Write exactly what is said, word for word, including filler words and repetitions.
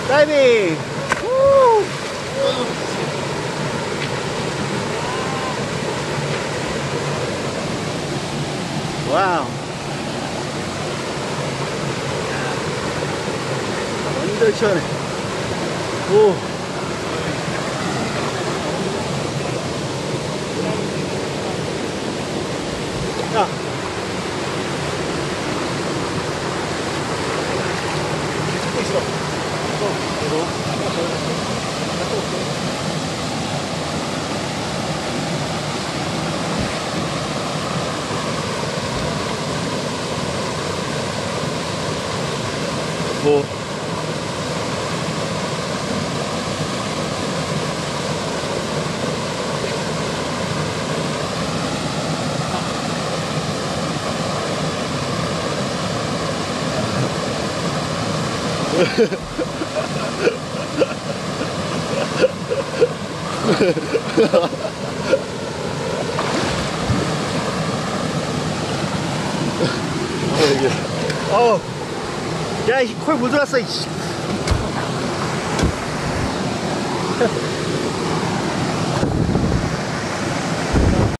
다이빙. 우! 와우. 완전 시원해. 오. 야. 찍고 있어. 어, 이거. 뭐. 어, 야, 이 콜 물 들어왔어, 이씨.